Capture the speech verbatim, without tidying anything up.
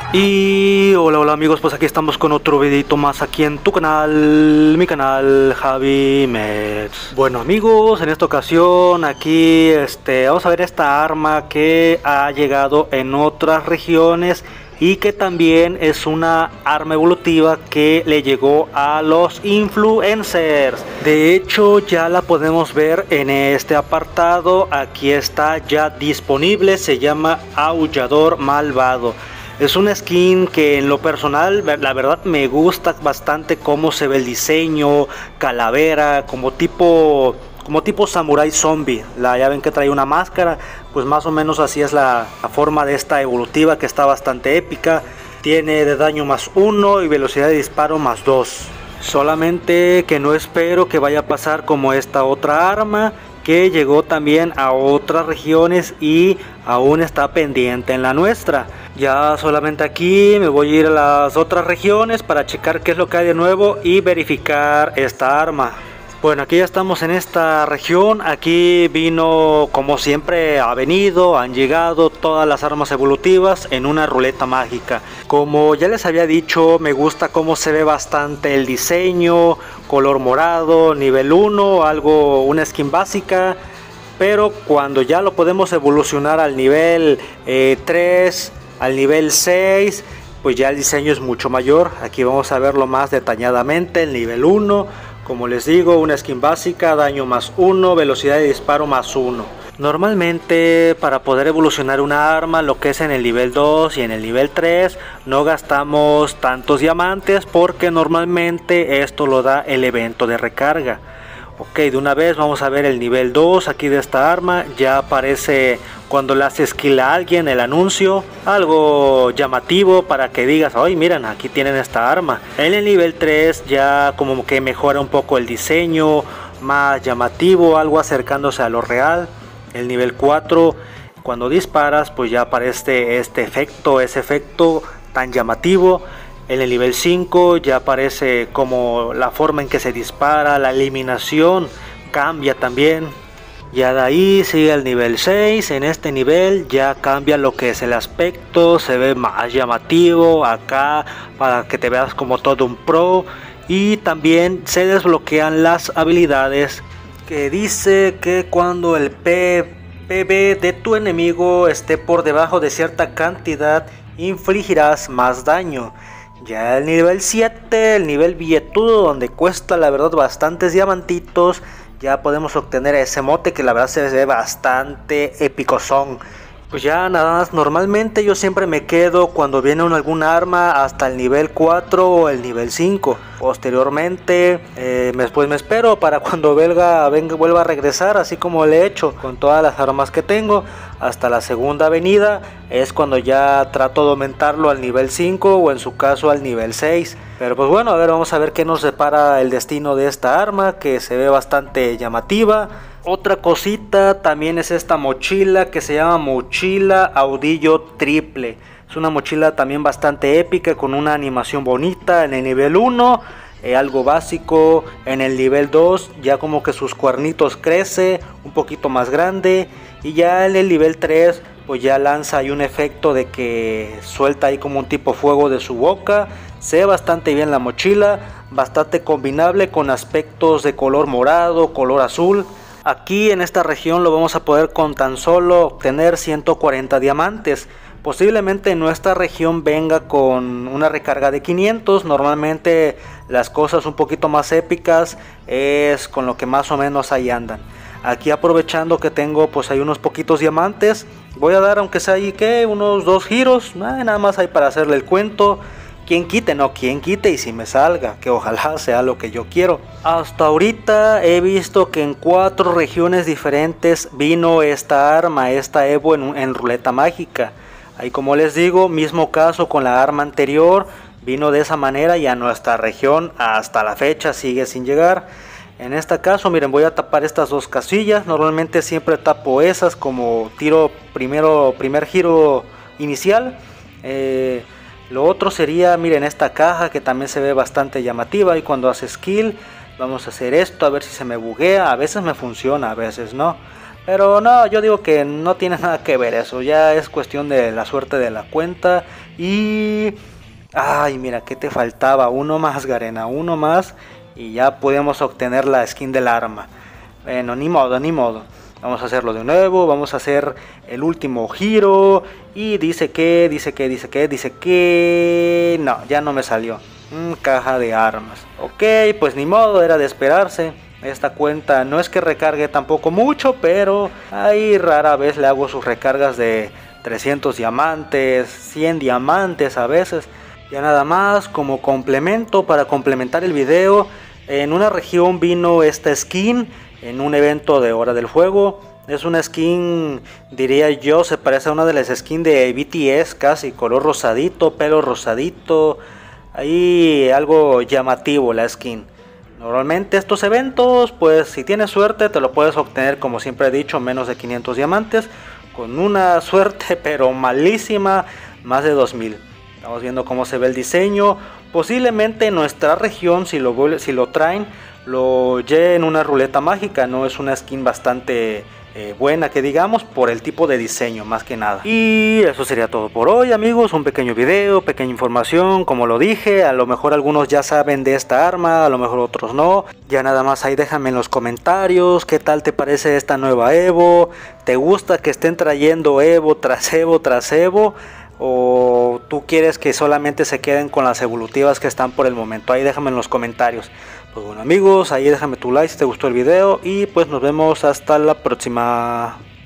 Y hola hola amigos, pues aquí estamos con otro videito más aquí en tu canal, mi canal Javi Mets. Bueno amigos, en esta ocasión aquí este, vamos a ver esta arma que ha llegado en otras regiones y que también es una arma evolutiva que le llegó a los influencers. De hecho ya la podemos ver en este apartado, aquí está ya disponible, se llama Aullador Malvado. Es una skin que en lo personal, la verdad me gusta bastante cómo se ve el diseño, calavera, como tipo, como tipo samurai zombie. La, ya ven que trae una máscara, pues más o menos así es la, la forma de esta evolutiva que está bastante épica. Tiene de daño más uno y velocidad de disparo más dos. Solamente que no espero que vaya a pasar como esta otra arma, que llegó también a otras regiones y aún está pendiente en la nuestra. Ya solamente aquí me voy a ir a las otras regiones para checar qué es lo que hay de nuevo y verificar esta arma. Bueno, aquí ya estamos en esta región. Aquí vino, como siempre ha venido, han llegado todas las armas evolutivas en una ruleta mágica. Como ya les había dicho, me gusta cómo se ve bastante el diseño, color morado, nivel uno, algo, una skin básica. Pero cuando ya lo podemos evolucionar al nivel eh, tres, al nivel seis, pues ya el diseño es mucho mayor. Aquí vamos a verlo más detalladamente. El nivel uno, como les digo, una skin básica, daño más uno, velocidad de disparo más uno. Normalmente para poder evolucionar una arma, lo que es en el nivel dos y en el nivel tres, no gastamos tantos diamantes porque normalmente esto lo da el evento de recarga. Ok, de una vez vamos a ver el nivel dos aquí de esta arma. Ya aparece cuando le hace skill a alguien el anuncio, algo llamativo para que digas, ay miren, aquí tienen esta arma. En el nivel tres ya como que mejora un poco el diseño, más llamativo, algo acercándose a lo real. El nivel cuatro, cuando disparas pues ya aparece este efecto, ese efecto tan llamativo. En el nivel cinco ya aparece como la forma en que se dispara, la eliminación cambia también. Ya de ahí sigue el nivel seis, en este nivel ya cambia lo que es el aspecto, se ve más llamativo acá para que te veas como todo un pro. Y también se desbloquean las habilidades que dice que cuando el P B de tu enemigo esté por debajo de cierta cantidad infligirás más daño. Ya el nivel siete, el nivel billetudo, donde cuesta la verdad bastantes diamantitos, ya podemos obtener ese mote que la verdad se ve bastante épicozón. Pues ya nada más, normalmente yo siempre me quedo cuando viene un, algún arma hasta el nivel cuatro o el nivel cinco. Posteriormente, eh, después me espero para cuando venga, venga, vuelva a regresar, así como le he hecho con todas las armas que tengo. Hasta la segunda avenida es cuando ya trato de aumentarlo al nivel cinco o en su caso al nivel seis. Pero pues bueno, a ver, vamos a ver qué nos depara el destino de esta arma, que se ve bastante llamativa. Otra cosita también es esta mochila que se llama mochila Audillo Triple. Es una mochila también bastante épica con una animación bonita. En el nivel uno eh, algo básico, en el nivel dos ya como que sus cuernitos crece un poquito más grande, y ya en el nivel tres pues ya lanza ahí un efecto de que suelta ahí como un tipo fuego de su boca. Se ve bastante bien la mochila, bastante combinable con aspectos de color morado, color azul. Aquí en esta región lo vamos a poder con tan solo obtener ciento cuarenta diamantes. Posiblemente en nuestra región venga con una recarga de quinientos. Normalmente las cosas un poquito más épicas es con lo que más o menos ahí andan. Aquí aprovechando que tengo pues hay unos poquitos diamantes, voy a dar aunque sea ahí que unos dos giros, nada más hay para hacerle el cuento. Quien quite, no, quien quite y si me salga, que ojalá sea lo que yo quiero. Hasta ahorita he visto que en cuatro regiones diferentes vino esta arma, esta Evo en, en ruleta mágica. Ahí como les digo, mismo caso con la arma anterior, vino de esa manera y a nuestra región hasta la fecha sigue sin llegar. En este caso, miren, voy a tapar estas dos casillas. Normalmente siempre tapo esas como tiro primero, primer giro inicial. Eh... Lo otro sería, miren, esta caja que también se ve bastante llamativa, y cuando hace skill vamos a hacer esto a ver si se me buguea. A veces me funciona, a veces no, Pero no, yo digo que no tiene nada que ver eso, ya es cuestión de la suerte de la cuenta. Y... ay, mira, ¿qué te faltaba? Uno más, Garena, uno más y ya podemos obtener la skin del arma. Bueno, ni modo, ni modo. Vamos a hacerlo de nuevo, vamos a hacer el último giro. Y dice que, dice que, dice que, dice que... no, ya no me salió. Mm, caja de armas. Ok, pues ni modo, era de esperarse. Esta cuenta no es que recargue tampoco mucho, pero ahí rara vez le hago sus recargas de trescientos diamantes, cien diamantes a veces. Ya nada más como complemento, para complementar el video, en una región vino esta skin en un evento de Hora del Fuego. Es una skin, diría yo, se parece a una de las skins de B T S, casi color rosadito, pelo rosadito, ahí algo llamativo la skin. Normalmente estos eventos, pues si tienes suerte te lo puedes obtener, como siempre he dicho, menos de quinientos diamantes, con una suerte pero malísima, más de dos mil. Estamos viendo cómo se ve el diseño. Posiblemente en nuestra región, si lo, si lo traen, lo lleven una ruleta mágica. No es una skin bastante eh, buena que digamos, por el tipo de diseño más que nada. Y eso sería todo por hoy, amigos. Un pequeño video, pequeña información, como lo dije. A lo mejor algunos ya saben de esta arma, a lo mejor otros no. Ya nada más ahí déjame en los comentarios qué tal te parece esta nueva Evo. ¿Te gusta que estén trayendo Evo tras Evo tras Evo? ¿O tú quieres que solamente se queden con las evolutivas que están por el momento? Ahí déjame en los comentarios. Pues bueno, amigos, ahí déjame tu like si te gustó el video y pues nos vemos hasta la próxima.